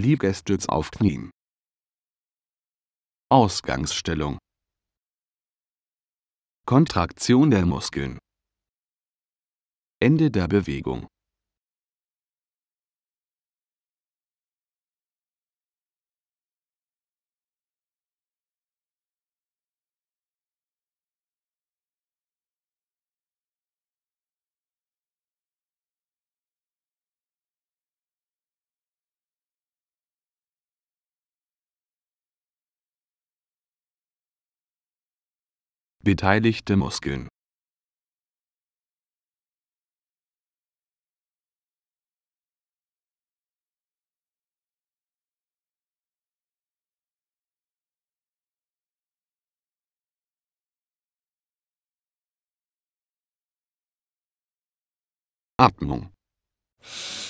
Liegestütz auf Knien. Ausgangsstellung. Kontraktion der Muskeln. Ende der Bewegung. Beteiligte Muskeln. Atmung.